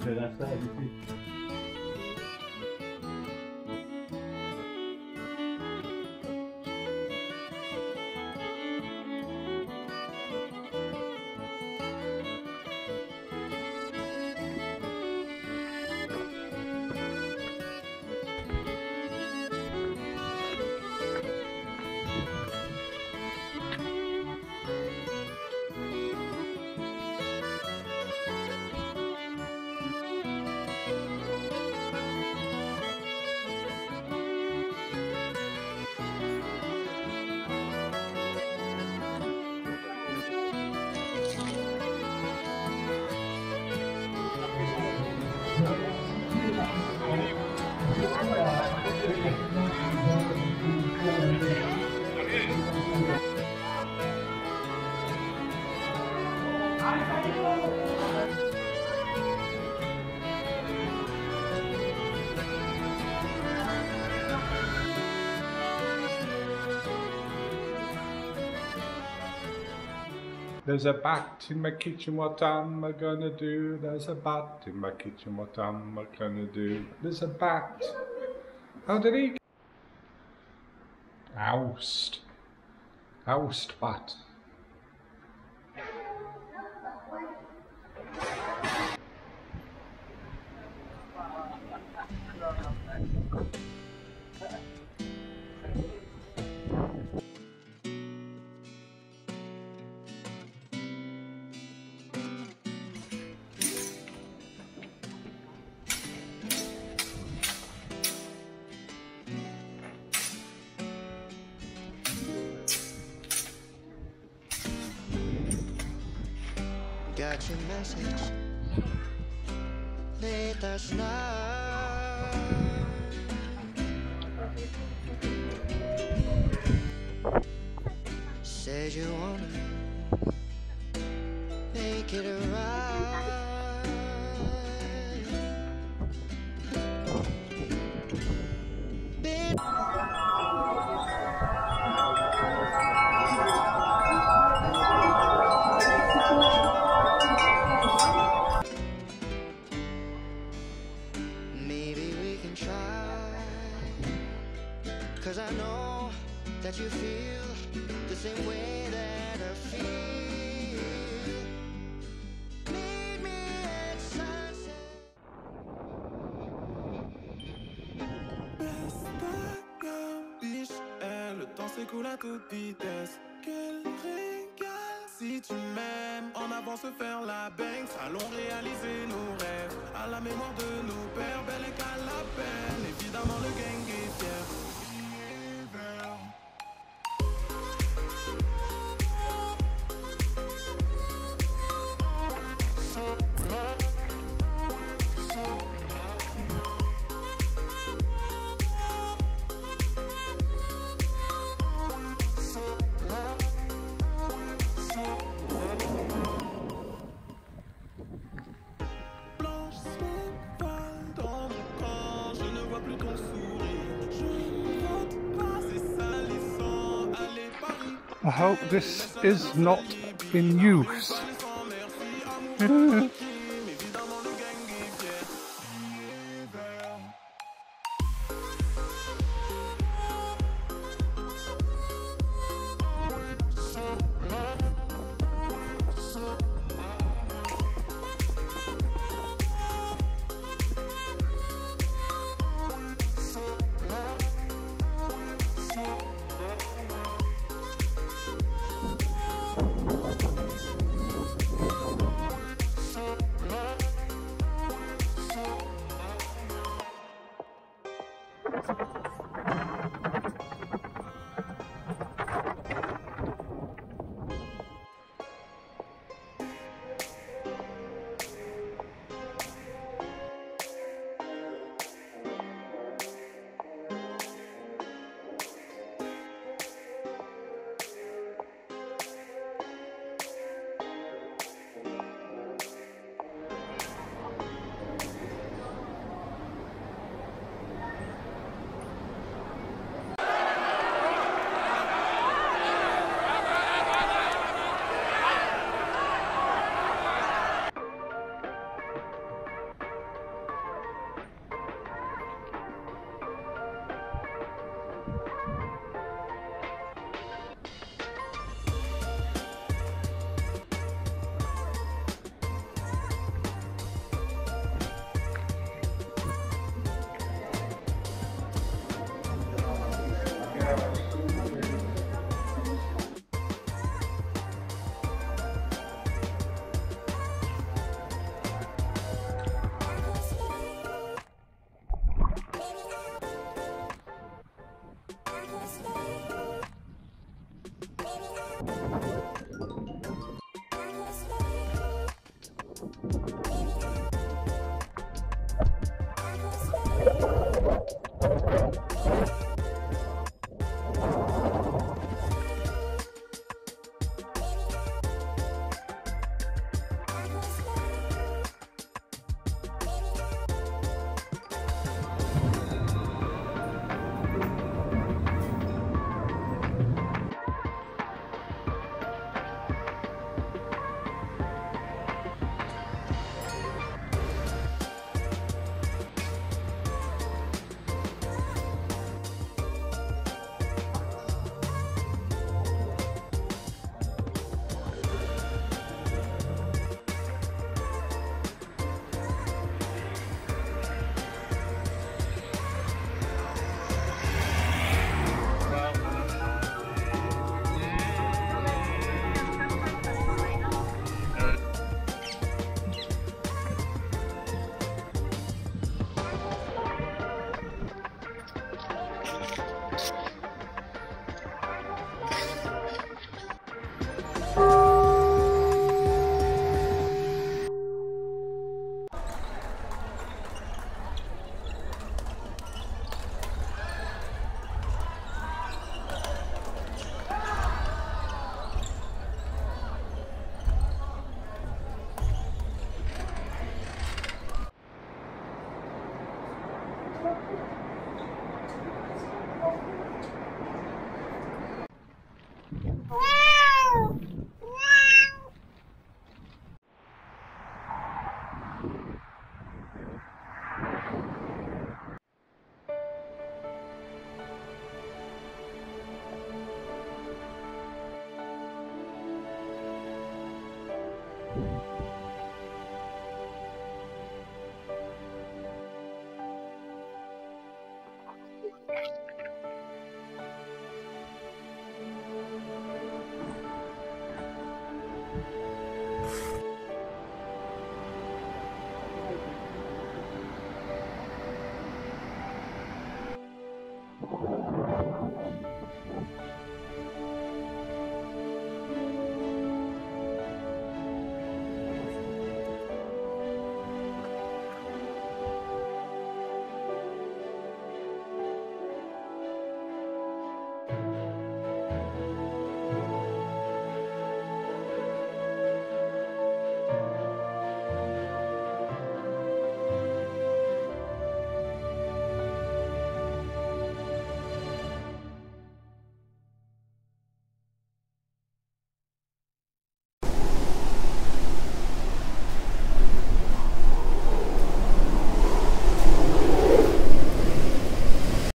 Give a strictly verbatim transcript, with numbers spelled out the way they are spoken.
that's that. There's a bat in my kitchen, what am I gonna do? There's a bat in my kitchen, what am I gonna do? There's a bat. How did he? Oust. Oust bat. Got your message late last night. Said you wanna make it right. Been Cause I know that you feel the same way that I feel. Meet me at sunset. Biche, eh, le temps s'écoule à toute vitesse. Quel régal si tu m'aimes. En avant se faire la banks, allons réaliser nos rêves. À la mémoire de nos pères, belle et qu'à la peine. Évidemment le gang est fier. I hope this is not in use.